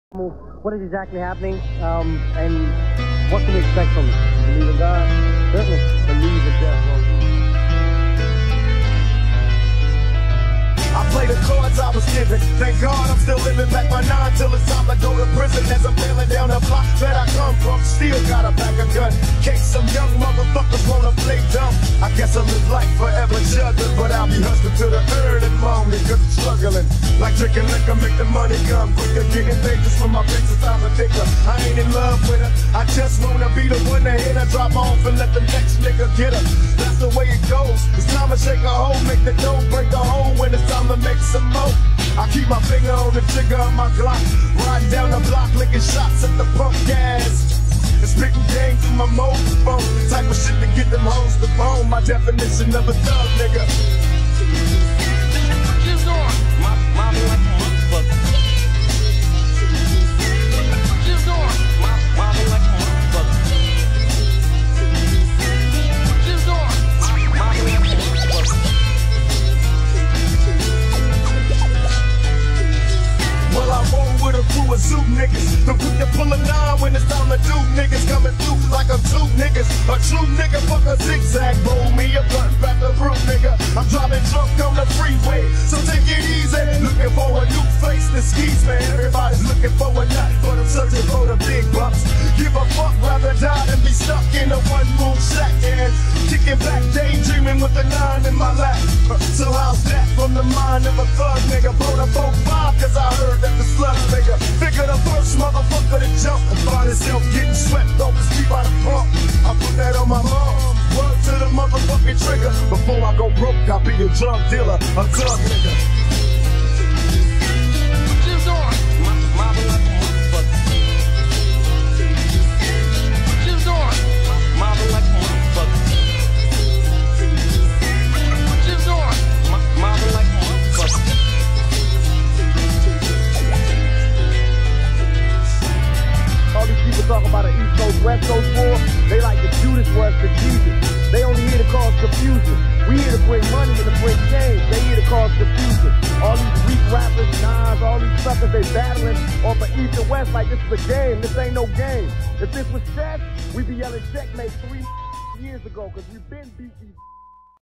What is exactly happening, and what can we expect from it? Believe in God? Certainly. Believe in death. I play the cards I was given. Thank God I'm still living back my 9 till it's time to go to prison. As I'm bailing down the block that I come from, still got a pack of gun. Case some young motherfuckers wanna play dumb. I guess I live life forever juggling, but I'll be hustling to the early morning, cause I'm struggling. Like drinking liquor, make the money come quicker. Getting paid just for my bitch, it's time to pick her. I ain't in love with her, I just wanna be the one to hit her. Drop off and let the next nigga get her. That's the way it goes. It's time to shake a hole, make the dough, break a hole when it's time to make some more. I keep my finger on the trigger of my Glock, riding down the block, licking shots at the pump gas, and spitting game through my mobile phone. Type of shit to get them hoes to bone. My definition of a thug nigga. Just on my mama like a motherfucker. Just on my mama like a motherfucker. Just on my mama like a motherfucker. Well, I roll with a crew of zoo niggas. The quick to pull a 9 when it's time to do. Niggas coming through like I'm 2 niggas. A true nigga, fuck a zigzag. Roll me a blunt, back the brew, nigga. I'm driving drunk on the freeway, so take it easy. Looking for a new face to skis, man. Everybody's looking for a nut, but I'm searching for the big bucks. Give a fuck, rather die than be stuck in a one-room shack. And kicking back, daydreaming with a 9 in my lap. So how's that from the mind of a thug nigga? Blow the 4-5, cause I heard that the slugs nigga figure the first motherfucker to jump and find himself getting swept off the street by the pump. I put that on my mom. Word to the motherfucking trigger. Before I go broke, I'll be a drug dealer, a thug nigga. Just on my mama like a motherfucker. Just on my mama like a motherfucker. Just on my mama like a motherfucker. All these people talking about an East Coast, West Coast war, they like the Judas was to Jesus. They only here to cause confusion. We here to bring money and to bring change. They here to cause confusion. All these weak rappers, Nas, all these suckers, they battling off of East and West like this is a game. This ain't no game. If this was chess, we'd be yelling checkmate 3 years ago, because we've been beat these